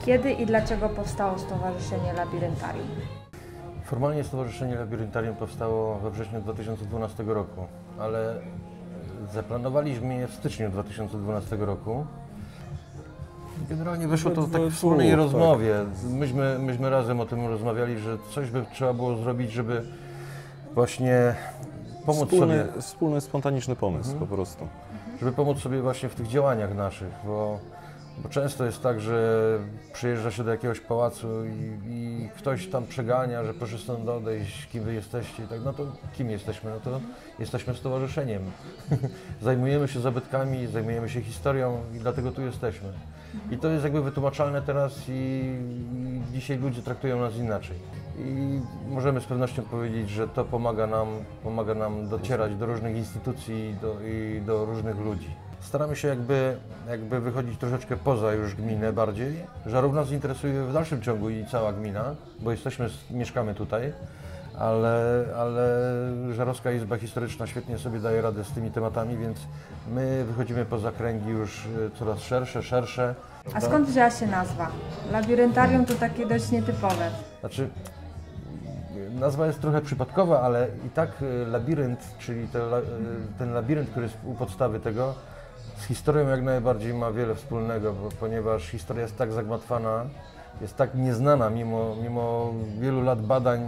Kiedy i dlaczego powstało Stowarzyszenie Labiryntarium? Formalnie Stowarzyszenie Labiryntarium powstało we wrześniu 2012 roku, ale zaplanowaliśmy je w styczniu 2012 roku. Generalnie wyszło to tak w wspólnej rozmowie. Myśmy razem o tym rozmawiali, że coś by trzeba było zrobić, żeby właśnie pomóc sobie. Wspólny, spontaniczny pomysł po prostu. Żeby pomóc sobie właśnie w tych działaniach naszych, bo często jest tak, że przyjeżdża się do jakiegoś pałacu i ktoś tam przegania, że proszę stąd odejść, kim wy jesteście i tak, no to kim jesteśmy? No to jesteśmy stowarzyszeniem. Zajmujemy się zabytkami, zajmujemy się historią i dlatego tu jesteśmy. I to jest jakby wytłumaczalne teraz i dzisiaj ludzie traktują nas inaczej. I możemy z pewnością powiedzieć, że to pomaga nam docierać do różnych instytucji i do różnych ludzi. Staramy się jakby wychodzić troszeczkę poza już gminę bardziej. Żarów nas interesuje w dalszym ciągu i cała gmina, bo mieszkamy tutaj, ale Żarowska Izba Historyczna świetnie sobie daje radę z tymi tematami, więc my wychodzimy poza kręgi już coraz szersze. A skąd wzięła się nazwa? Labiryntarium to takie dość nietypowe. Znaczy, nazwa jest trochę przypadkowa, ale i tak labirynt, czyli ten labirynt, który jest u podstawy tego, z historią jak najbardziej ma wiele wspólnego, ponieważ historia jest tak zagmatwana, jest tak nieznana, mimo wielu lat badań,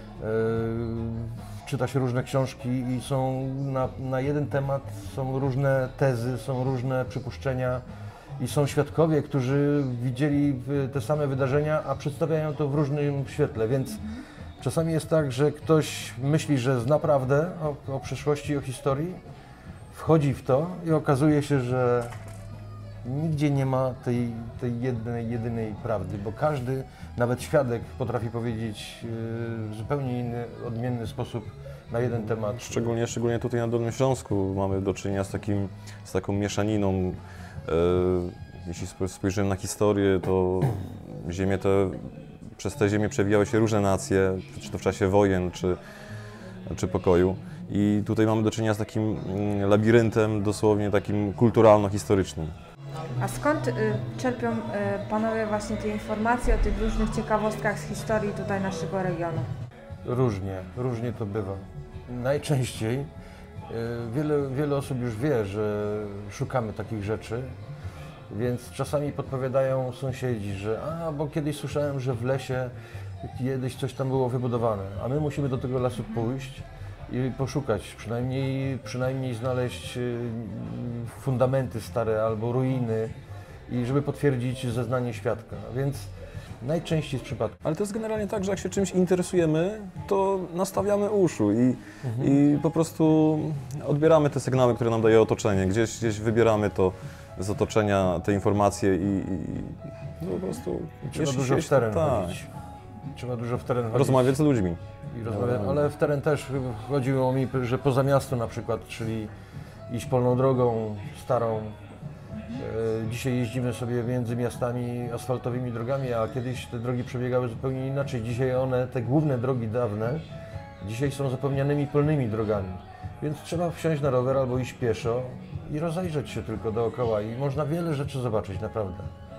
czyta się różne książki i są na jeden temat, są różne tezy, są różne przypuszczenia i są świadkowie, którzy widzieli te same wydarzenia, a przedstawiają to w różnym świetle, więc czasami jest tak, że ktoś myśli, że zna prawdę o przeszłości, o historii, wchodzi w to i okazuje się, że nigdzie nie ma tej jedynej prawdy, bo każdy, nawet świadek, potrafi powiedzieć w zupełnie inny, odmienny sposób na jeden temat. Szczególnie tutaj na Dolnym Śląsku mamy do czynienia z taką mieszaniną. Jeśli spojrzymy na historię, to przez te ziemię przewijały się różne nacje, czy to w czasie wojen, czy pokoju. I tutaj mamy do czynienia z takim labiryntem dosłownie takim kulturalno-historycznym. A skąd czerpią panowie właśnie te informacje o tych różnych ciekawostkach z historii tutaj naszego regionu? Różnie to bywa. Najczęściej wiele osób już wie, że szukamy takich rzeczy, więc czasami podpowiadają sąsiedzi, że bo kiedyś słyszałem, że w lesie kiedyś coś tam było wybudowane, a my musimy do tego lasu pójść i poszukać, przynajmniej znaleźć fundamenty stare albo ruiny i żeby potwierdzić zeznanie świadka, więc najczęściej z przypadku. Ale to jest generalnie tak, że jak się czymś interesujemy, to nastawiamy uszu i po prostu odbieramy te sygnały, które nam daje otoczenie, gdzieś wybieramy to z otoczenia, te informacje i po prostu... Trzeba dużo w teren chodzić. Trzeba dużo w teren chodzić. Rozmawiać z ludźmi. Ale w teren też chodziło mi, że poza miasto na przykład, czyli iść polną drogą starą. Dzisiaj jeździmy sobie między miastami asfaltowymi drogami, a kiedyś te drogi przebiegały zupełnie inaczej. Dzisiaj te główne drogi dawne, dzisiaj są zapomnianymi polnymi drogami. Więc trzeba wsiąść na rower albo iść pieszo i rozejrzeć się tylko dookoła i można wiele rzeczy zobaczyć, naprawdę.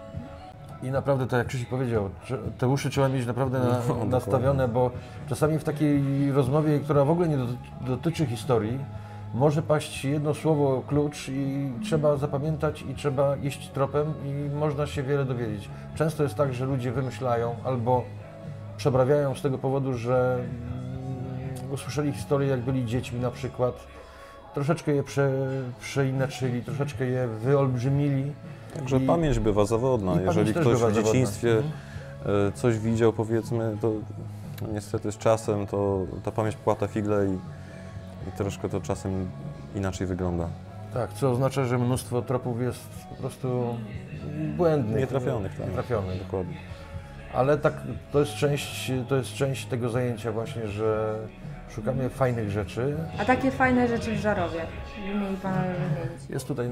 I naprawdę, tak jak Krzysiek powiedział, te uszy trzeba mieć naprawdę nastawione, bo czasami w takiej rozmowie, która w ogóle nie dotyczy historii, może paść jedno słowo, klucz i trzeba zapamiętać i trzeba iść tropem i można się wiele dowiedzieć. Często jest tak, że ludzie wymyślają albo przeprawiają z tego powodu, że usłyszeli historię, jak byli dziećmi na przykład, troszeczkę je przeinaczyli, troszeczkę je wyolbrzymili. Także pamięć bywa zawodna. Jeżeli ktoś w dzieciństwie coś widział, powiedzmy, to niestety z czasem to ta pamięć płata figle i troszkę to czasem inaczej wygląda. Tak, co oznacza, że mnóstwo tropów jest po prostu błędnych. Nietrafionych, tak. Nietrafionych. Dokładnie. Ale tak, to jest część tego zajęcia właśnie, że szukamy fajnych rzeczy. A takie fajne rzeczy w Żarowie mieli panowie wymienić? Jest tutaj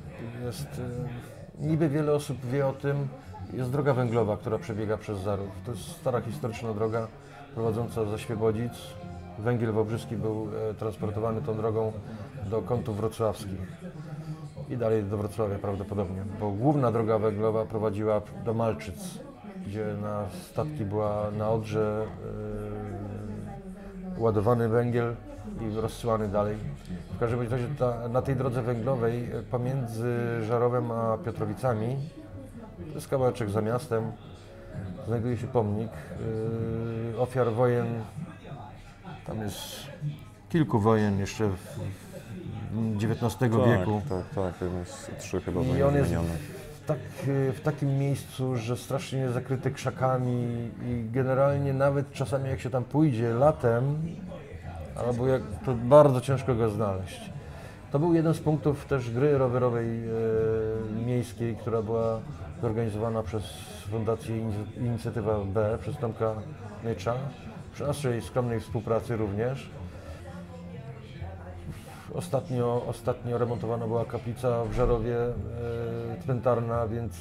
niby wiele osób wie o tym, jest droga węglowa, która przebiega przez Żarów. To jest stara historyczna droga prowadząca ze Świebodzic. Węgiel wałbrzyski był transportowany tą drogą do kątów wrocławskich i dalej do Wrocławia prawdopodobnie, bo główna droga węglowa prowadziła do Malczyc. gdzie na statki była na Odrze ładowany węgiel i rozsyłany dalej. W każdym razie na tej drodze węglowej pomiędzy Żarowem a Piotrowicami, to jest kawałeczek za miastem, znajduje się pomnik ofiar wojen. Tam jest kilku wojen jeszcze w XIX wieku. Tak, jest 3 chyba I on jest wymienione. w takim miejscu, że strasznie zakryty krzakami i generalnie nawet czasami jak się tam pójdzie latem, albo jak, to bardzo ciężko go znaleźć. To był jeden z punktów też gry rowerowej miejskiej, która była zorganizowana przez Fundację Inicjatywa B, przez Tomka Nycza, przy naszej skromnej współpracy również. Ostatnio remontowana była kaplica w Żarowie cmentarna, więc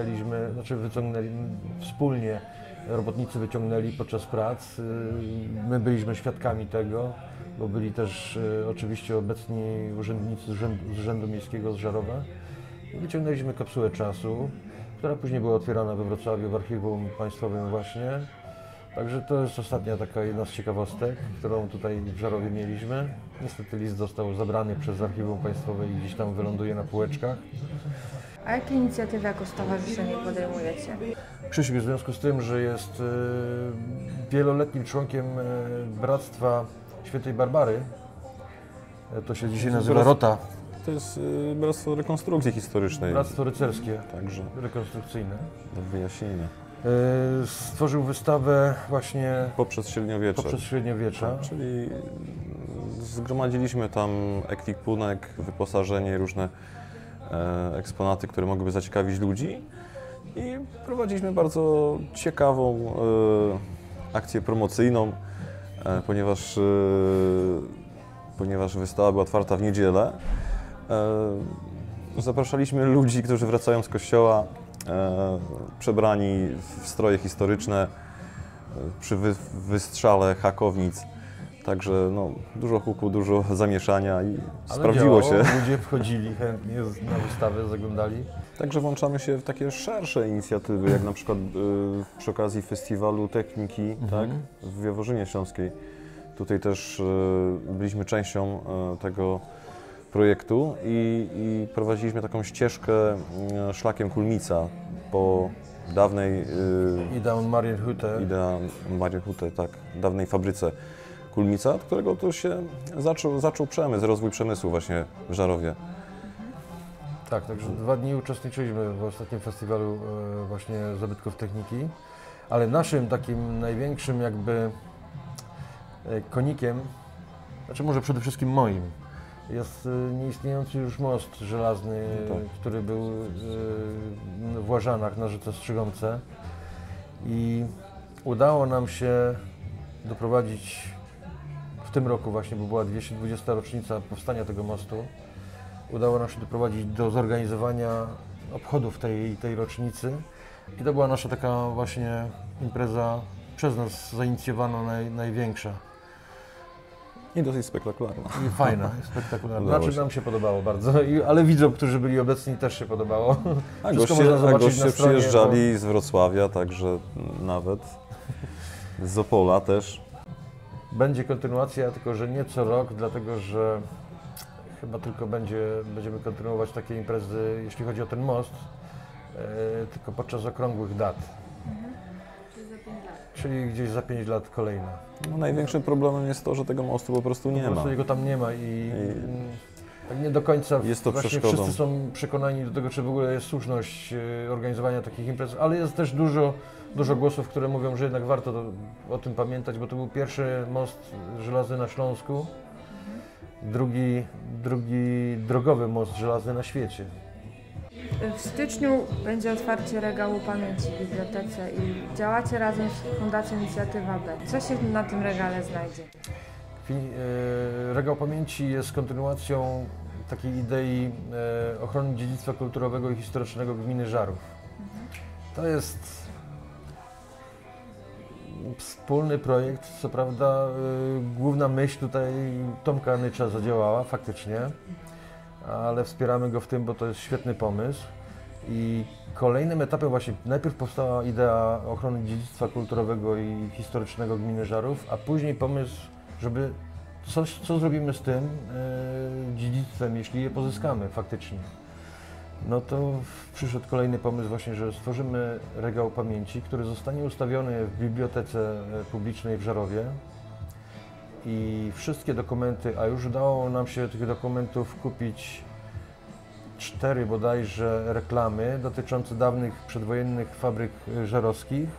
wspólnie robotnicy wyciągnęli podczas prac. My byliśmy świadkami tego, bo byli też oczywiście obecni urzędnicy z Urzędu Miejskiego z Żarowa. I wyciągnęliśmy kapsułę czasu, która później była otwierana we Wrocławiu w Archiwum Państwowym właśnie. Także to jest ostatnia taka jedna z ciekawostek, którą tutaj w Żarowie mieliśmy. Niestety list został zabrany przez Archiwum Państwowe i gdzieś tam wyląduje na półeczkach. A jakie inicjatywy jako stowarzyszenie podejmujecie? Krzysiek w związku z tym, że jest wieloletnim członkiem Bractwa Świętej Barbary, to się dzisiaj nazywa ROTA, To jest Bractwo Rekonstrukcji Historycznej. Bractwo Rycerskie, Także rekonstrukcyjne. do wyjaśnienia. Stworzył wystawę właśnie Poprzez średniowiecze. poprzez średniowiecza. Czyli zgromadziliśmy tam ekwipunek, wyposażenie, różne eksponaty, które mogłyby zaciekawić ludzi i prowadziliśmy bardzo ciekawą akcję promocyjną, ponieważ wystawa była otwarta w niedzielę. Zapraszaliśmy ludzi, którzy wracają z kościoła, przebrani w stroje historyczne, przy wystrzale hakownic. Także no, dużo huku, dużo zamieszania i Ale sprawdziło działało, się. ludzie wchodzili chętnie na wystawę, zaglądali. Także włączamy się w takie szersze inicjatywy, jak na przykład przy okazji Festiwalu Techniki, tak, w Jaworzynie Śląskiej. Tutaj też byliśmy częścią tego projektu i prowadziliśmy taką ścieżkę szlakiem Kulmica po dawnej Idea Marienhütte, tak, dawnej fabryce Kulmica, od którego to się zaczął przemysł, rozwój przemysłu właśnie w Żarowie. Tak, także 2 dni uczestniczyliśmy w ostatnim festiwalu właśnie zabytków techniki, ale naszym takim największym jakby konikiem, znaczy może przede wszystkim moim, jest nieistniejący już most żelazny, który był w Łażanach na rzece Strzygomce i udało nam się doprowadzić w tym roku właśnie, bo była 220. rocznica powstania tego mostu, udało nam się doprowadzić do zorganizowania obchodów tej rocznicy i to była nasza taka właśnie impreza przez nas zainicjowana największa. I dosyć spektakularna. I fajna, spektakularna. Udało Znaczy się. nam się podobało bardzo, ale widzom, którzy byli obecni, też się podobało. A Wszystko można zobaczyć goście na stronie, przyjeżdżali z Wrocławia, także nawet z Opola też. Będzie kontynuacja, tylko że nie co rok, dlatego że chyba tylko będziemy kontynuować takie imprezy, jeśli chodzi o ten most, tylko podczas okrągłych dat. Czyli gdzieś za 5 lat kolejna. No, największym problemem jest to, że tego mostu po prostu nie Po ma. prostu jego tam nie ma i tak nie do końca Jest to właśnie przeszkodą. wszyscy są przekonani do tego, czy w ogóle jest słuszność organizowania takich imprez, ale jest też dużo głosów, które mówią, że jednak warto o tym pamiętać, bo to był pierwszy most żelazny na Śląsku, drugi drogowy most żelazny na świecie. W styczniu będzie otwarcie regału pamięci w bibliotece i działacie razem z Fundacją Inicjatywa B. Co się na tym regale znajdzie? Regał Pamięci jest kontynuacją takiej idei ochrony dziedzictwa kulturowego i historycznego gminy Żarów. To jest wspólny projekt, co prawda główna myśl tutaj Tomka Nycza zadziałała faktycznie, ale wspieramy go w tym, bo to jest świetny pomysł I kolejnym etapem właśnie, najpierw powstała idea ochrony dziedzictwa kulturowego i historycznego gminy Żarów, a później pomysł, żeby co zrobimy z tym dziedzictwem, jeśli je pozyskamy faktycznie. No to przyszedł kolejny pomysł właśnie, że stworzymy regał pamięci, który zostanie ustawiony w bibliotece publicznej w Żarowie i wszystkie dokumenty, a już udało nam się tych dokumentów kupić 4 bodajże reklamy dotyczące dawnych przedwojennych fabryk żarowskich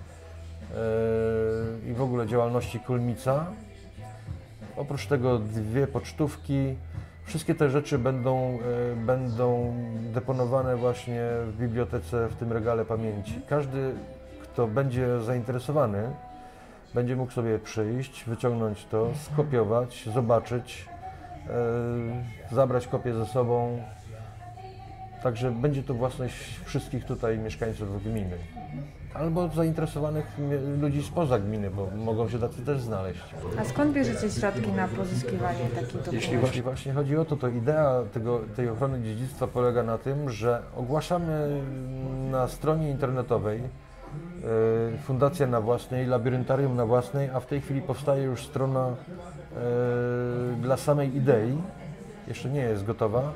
i w ogóle działalności Kulmica. Oprócz tego 2 pocztówki. Wszystkie te rzeczy będą deponowane właśnie w bibliotece, w tym regale pamięci. Każdy, kto będzie zainteresowany, będzie mógł sobie przyjść, wyciągnąć to, skopiować, zobaczyć, zabrać kopię ze sobą. Także będzie to własność wszystkich tutaj mieszkańców gminy. Albo zainteresowanych ludzi spoza gminy, bo mogą się tacy też znaleźć. A skąd bierzecie środki na pozyskiwanie takich dokumentów? Jeśli właśnie chodzi o to, to idea tej ochrony dziedzictwa polega na tym, że ogłaszamy na stronie internetowej Fundacja na własnej, Labiryntarium na własnej, a w tej chwili powstaje już strona dla samej idei, jeszcze nie jest gotowa.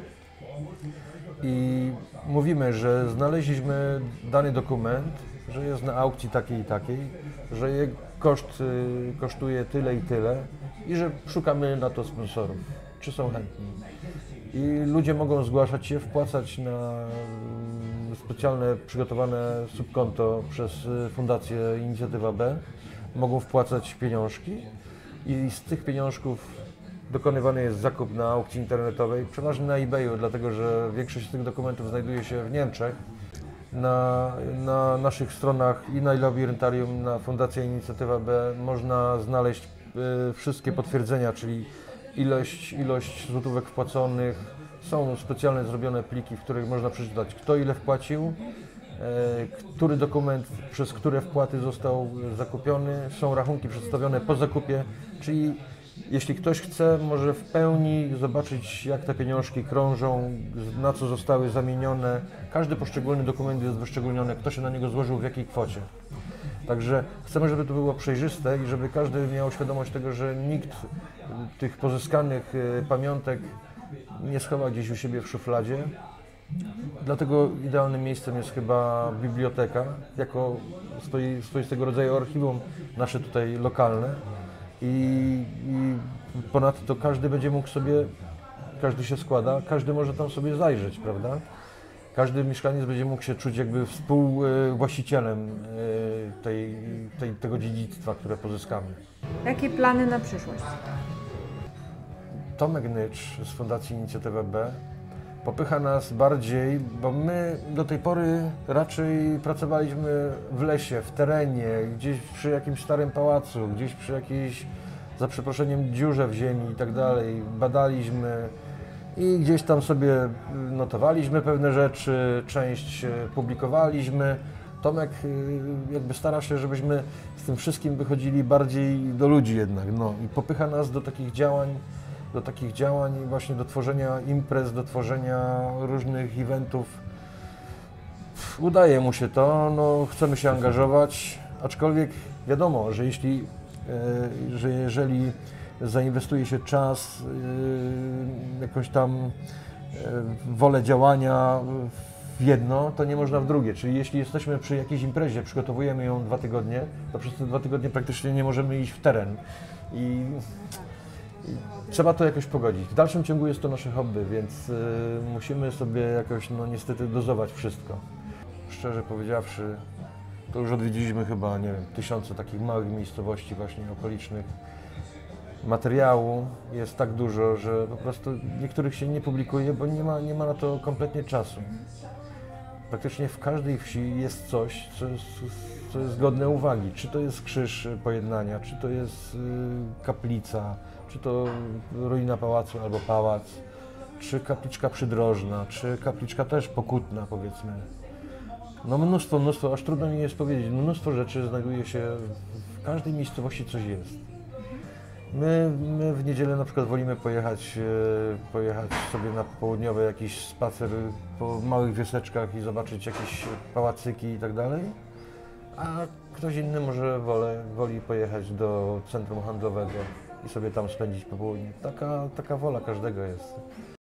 I mówimy, że znaleźliśmy dany dokument, że jest na aukcji takiej i takiej, że jego koszt kosztuje tyle i tyle i że szukamy na to sponsorów, czy są chętni. I ludzie mogą zgłaszać się, wpłacać na specjalne przygotowane subkonto przez Fundację Inicjatywa B, mogą wpłacać pieniążki i z tych pieniążków dokonywany jest zakup na aukcji internetowej, przeważnie na eBayu, dlatego że większość z tych dokumentów znajduje się w Niemczech. Na naszych stronach i na Labiryntarium, na Fundacja Inicjatywa B można znaleźć wszystkie potwierdzenia, czyli ilość złotówek wpłaconych. Są specjalnie zrobione pliki, w których można przeczytać, kto ile wpłacił, który dokument przez które wpłaty został zakupiony. Są rachunki przedstawione po zakupie, czyli jeśli ktoś chce, może w pełni zobaczyć, jak te pieniążki krążą, na co zostały zamienione. Każdy poszczególny dokument jest wyszczególniony, kto się na niego złożył, w jakiej kwocie. Także chcemy, żeby to było przejrzyste i żeby każdy miał świadomość tego, że nikt tych pozyskanych pamiątek nie schowa gdzieś u siebie w szufladzie. Dlatego idealnym miejscem jest chyba biblioteka, jako swoistego rodzaju archiwum nasze tutaj lokalne. I ponadto każdy będzie mógł sobie, każdy się składa, każdy może tam sobie zajrzeć, prawda? Każdy mieszkaniec będzie mógł się czuć jakby współwłaścicielem tego dziedzictwa, które pozyskamy. Jakie plany na przyszłość? Tomek Nycz z Fundacji Inicjatywa B popycha nas bardziej, bo my do tej pory raczej pracowaliśmy w lesie, w terenie, gdzieś przy jakimś starym pałacu, gdzieś przy jakiejś, za przeproszeniem, dziurze w ziemi i tak dalej. Badaliśmy i gdzieś tam sobie notowaliśmy pewne rzeczy, część publikowaliśmy. Tomek jakby stara się, żebyśmy z tym wszystkim wychodzili bardziej do ludzi jednak, no i popycha nas do takich działań i właśnie do tworzenia imprez, do tworzenia różnych eventów. Udaje mu się to, no, chcemy się angażować, aczkolwiek wiadomo, że jeżeli zainwestuje się czas, jakąś tam wolę działania w jedno, to nie można w drugie. Czyli jeśli jesteśmy przy jakiejś imprezie, przygotowujemy ją 2 tygodnie, to przez te 2 tygodnie praktycznie nie możemy iść w teren. I trzeba to jakoś pogodzić. W dalszym ciągu jest to nasze hobby, więc musimy sobie jakoś, no niestety, dozować wszystko. Szczerze powiedziawszy, to już odwiedziliśmy chyba, nie wiem, 1000 takich małych miejscowości właśnie okolicznych. Materiału jest tak dużo, że po prostu niektórych się nie publikuje, bo nie ma na to kompletnie czasu. Praktycznie w każdej wsi jest coś, co jest godne uwagi. Czy to jest krzyż pojednania, czy to jest kaplica, czy to ruina pałacu albo pałac, czy kapliczka przydrożna, czy kapliczka też pokutna, powiedzmy. No mnóstwo, aż trudno mi jest powiedzieć, mnóstwo rzeczy znajduje się, w każdej miejscowości coś jest. My w niedzielę na przykład wolimy pojechać sobie na południowy jakiś spacer po małych wioseczkach i zobaczyć jakieś pałacyki i tak dalej, a ktoś inny może woli pojechać do centrum handlowego i sobie tam spędzić popołudnie. Taka wola każdego jest.